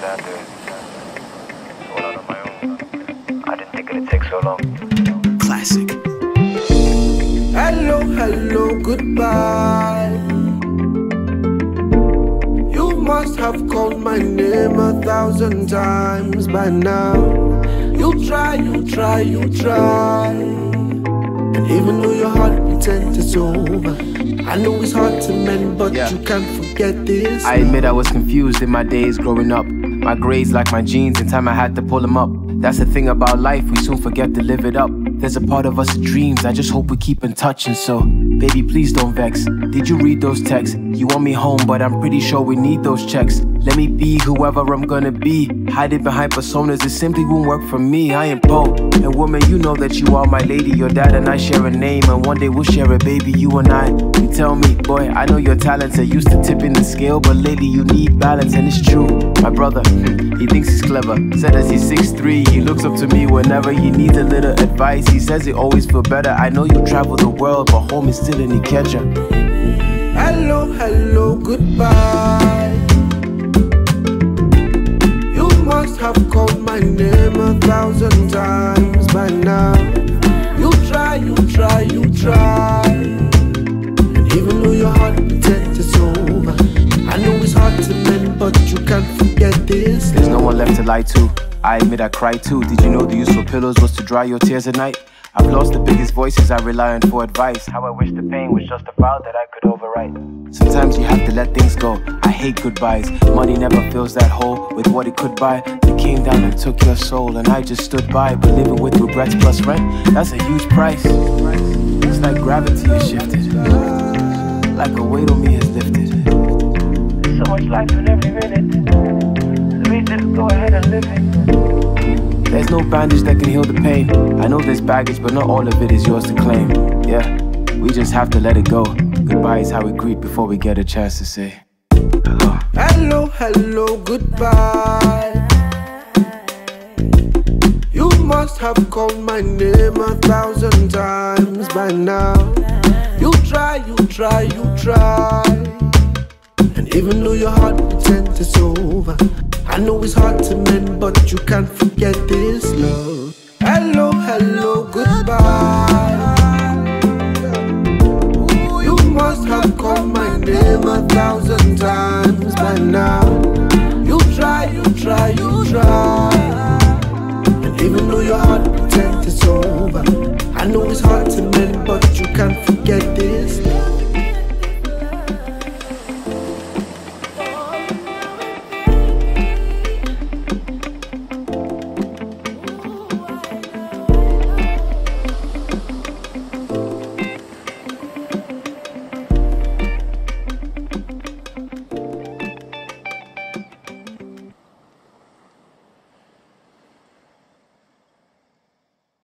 All out on my own. I didn't think it'd take so long. Classic. Hello, hello, goodbye. You must have called my name 1,000 times by now. You try. And even though your heart pretends it's over, I know it's hard to mend, but you can't forget this. I admit I was confused in my days growing up. My grades like my jeans, in time I had to pull them up. That's the thing about life, we soon forget to live it up. There's a part of us that dreams, I just hope we keep in touch. And so, baby, please don't vex. Did you read those texts? You want me home, but I'm pretty sure we need those checks. Let me be whoever I'm gonna be. Hiding behind personas, it simply won't work for me. I am Poe, and woman, you know that you are my lady. Your dad and I share a name, and one day we'll share a baby, you and I. You tell me, boy, I know your talents are used to tipping the scale, but lately you need balance, and it's true. My brother, he thinks he's clever. Said as he's 6'3", he looks up to me whenever he needs a little advice. He says it always feel better. I know you travel the world, but home is still in Ikeja. Hello, hello, goodbye. You must have called my name 1,000 times by now. You try. And even though your heart pretends it's over, I know it's hard to mend, but you can't forget this. There's no one left to lie to. I admit I cried too. Did you know the use for pillows was to dry your tears at night? I've lost the biggest voices I rely on for advice. How I wish the pain was just a file that I could overwrite. Sometimes you have to let things go. I hate goodbyes. Money never fills that hole with what it could buy. They came down and took your soul, and I just stood by. But living with regrets plus rent, that's a huge price. It's like gravity has shifted, like a weight on me has lifted. There's so much life in every minute, so we just go ahead and live it. There's no bandage that can heal the pain. I know there's baggage, but not all of it is yours to claim. Yeah, we just have to let it go. Goodbye is how we greet before we get a chance to say hello. Hello, hello, goodbye. You must have called my name 1,000 times by now. You try. And even though your heart pretends it's over, I know it's hard to mend, but you can't forget this love. Hello, hello, goodbye. You must have called my name 1,000 times by now.